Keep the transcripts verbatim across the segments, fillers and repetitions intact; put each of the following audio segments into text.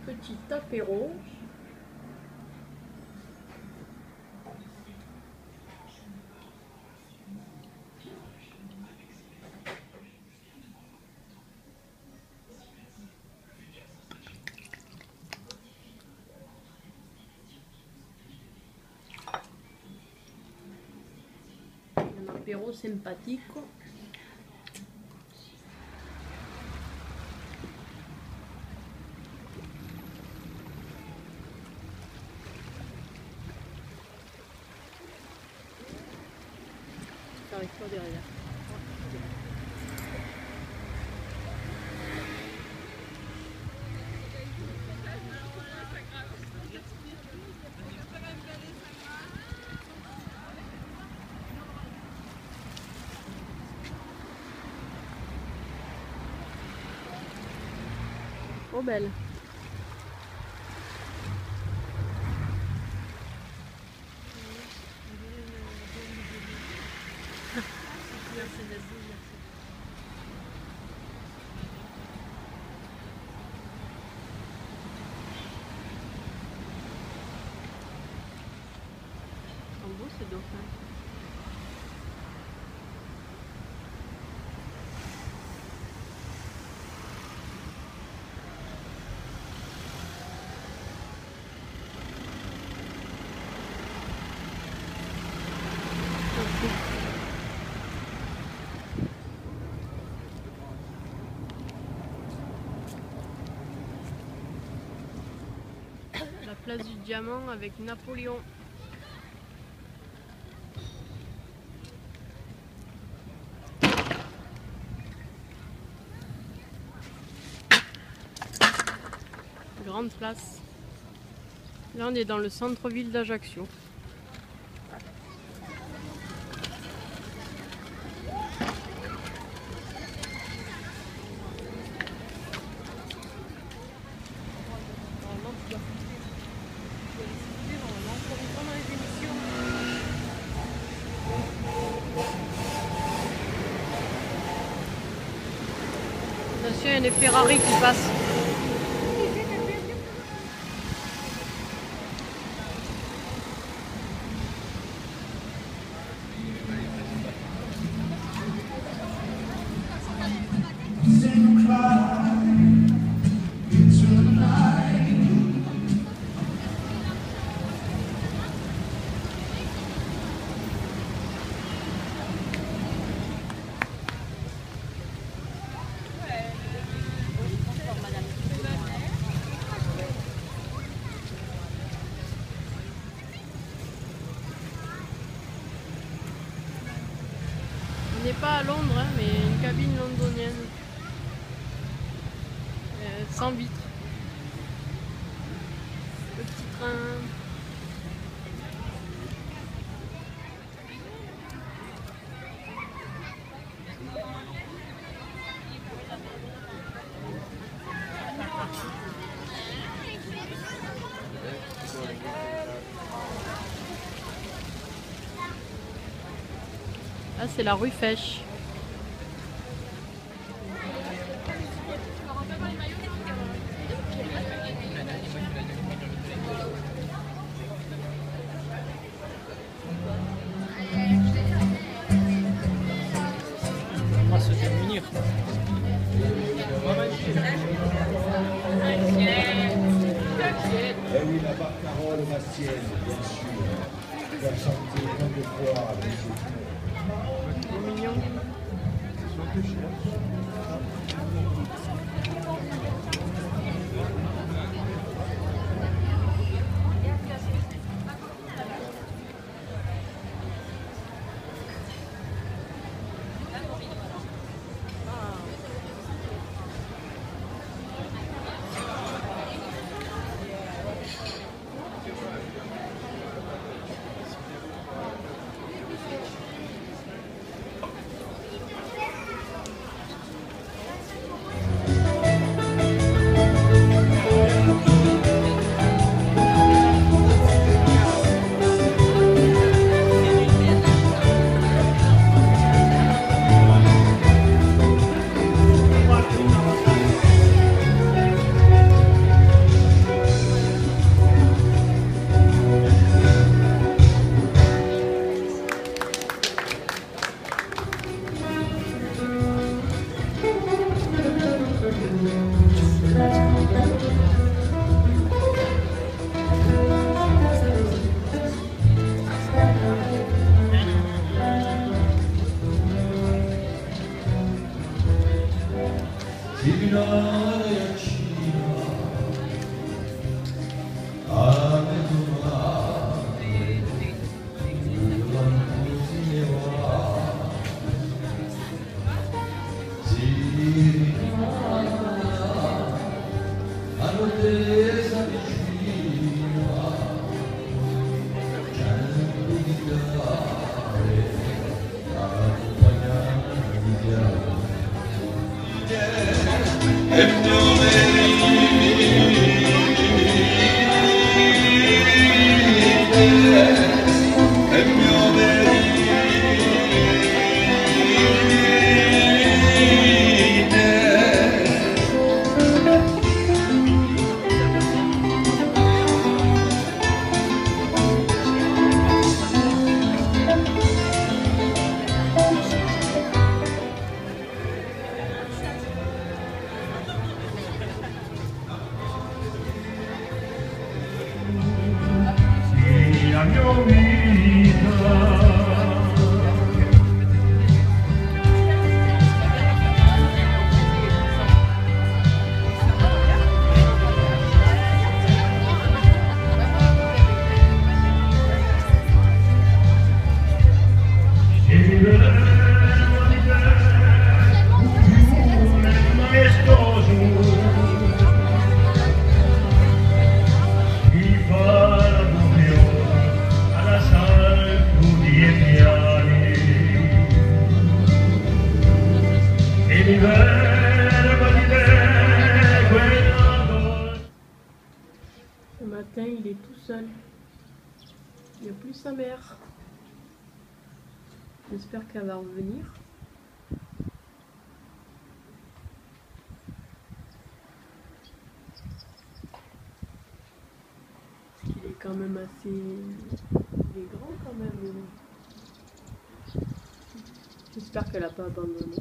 petit apéro. Un apéro sympathique. Avec toi derrière. Trop belle. En beau ce dauphin. La place du Diamant avec Napoléon. Grande place. Là on est dans le centre-ville d'Ajaccio. Attention, il y a des Ferrari qui passent. On n'est pas à Londres, hein, mais une cabine londonienne. Euh, sans vitre. Le petit train. Là, c'est la rue Fèche. On va se démunir. Eh oui, la barcarolle mastienne, bien sûr. Faire chanter plein de fois avec ses C'est mignon. la mia vita. E vivevo di te, un maestoso, di farlo mio all'assalto di piani, e vivevo di te quella volta. Ce matin, il est tout seul. Il n'y a plus sa mère. J'espère qu'elle va revenir. Il est quand même assez... Il est grand quand même. J'espère qu'elle n'a pas abandonné.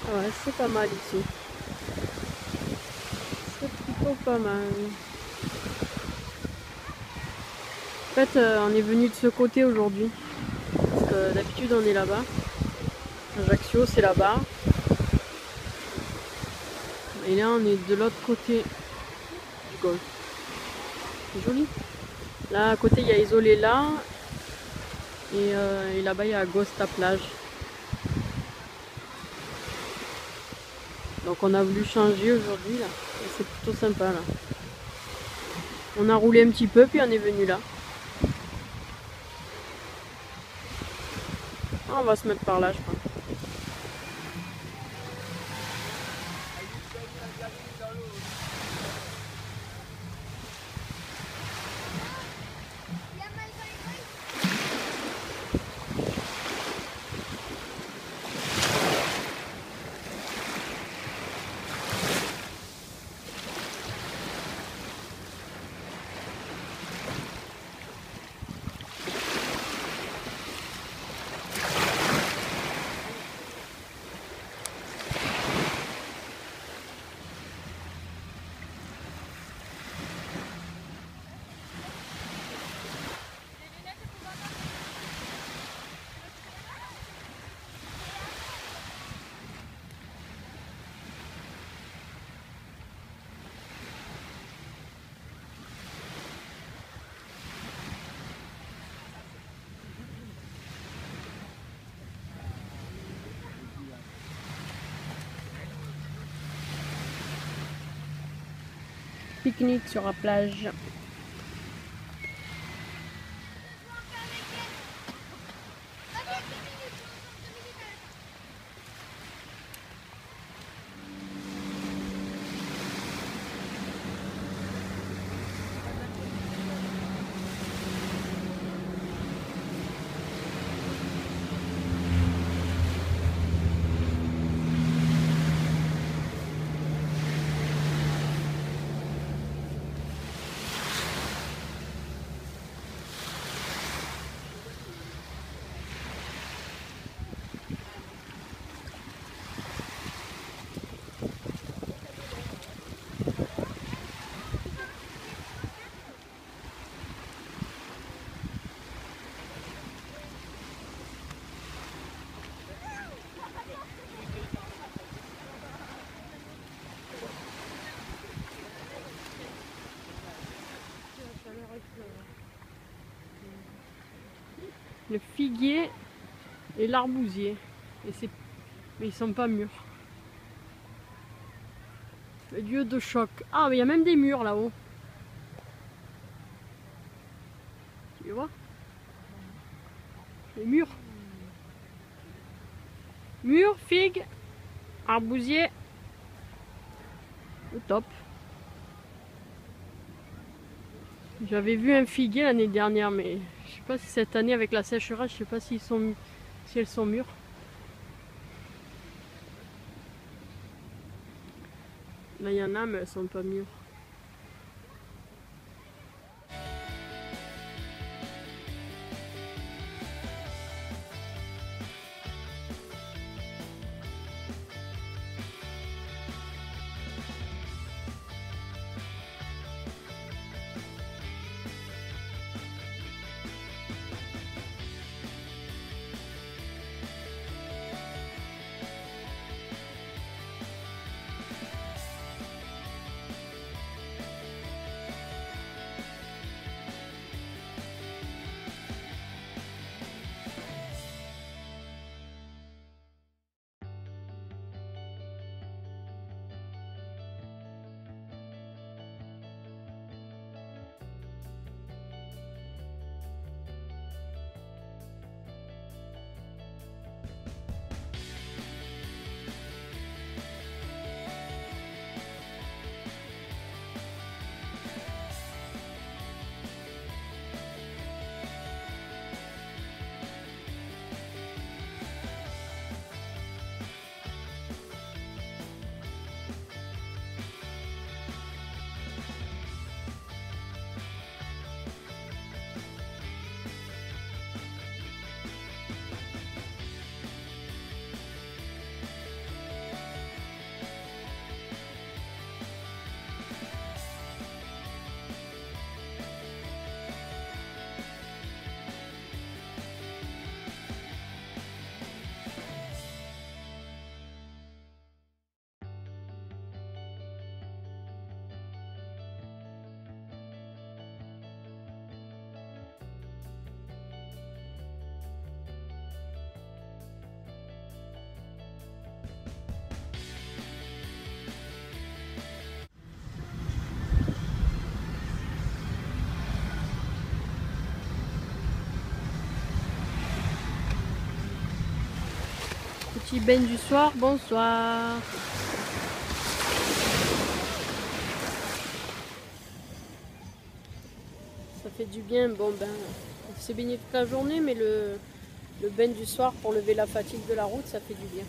Ouais, c'est pas mal ici. C'est plutôt pas mal. En fait, euh, on est venu de ce côté aujourd'hui. Parce que d'habitude, on est là-bas. Ajaccio, c'est là-bas. Et là, on est de l'autre côté du golfe. C'est joli. Là, à côté, il y a Isolé là. Et, euh, et là-bas, il y a Agosta plage. Donc, on a voulu changer aujourd'hui, là. Et c'est plutôt sympa, là. On a roulé un petit peu, puis on est venu là. Ah, on va se mettre par là, je crois. Pique-nique sur la plage. Le figuier et l'arbousier. Et c'est... Mais ils sont pas mûrs. Le dieu de choc. Ah, mais il y a même des murs là-haut. Tu vois? Les murs. Murs, figues, arbousier. Le top. J'avais vu un figuier l'année dernière, mais je sais pas si cette année avec la sécheresse, je sais pas s'ils sont, si elles sont mûres. Là, il y en a, mais elles sont pas mûres. Petit bain du soir, bonsoir. Ça fait du bien, bon ben, on s'est baigné toute la journée, mais le, le bain du soir pour lever la fatigue de la route, ça fait du bien.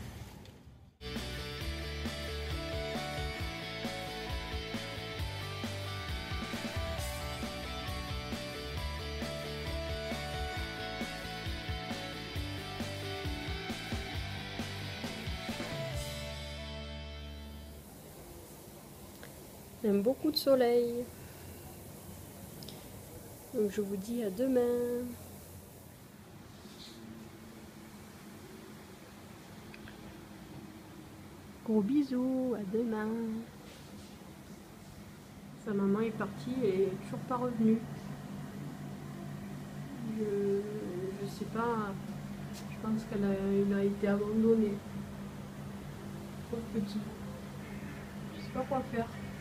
Un beau coup de soleil. Donc je vous dis à demain. Gros bisous, à demain. Sa maman est partie et est toujours pas revenue. Je, je sais pas, je pense qu'elle a, il a été abandonné. Trop petit. Je sais pas quoi faire.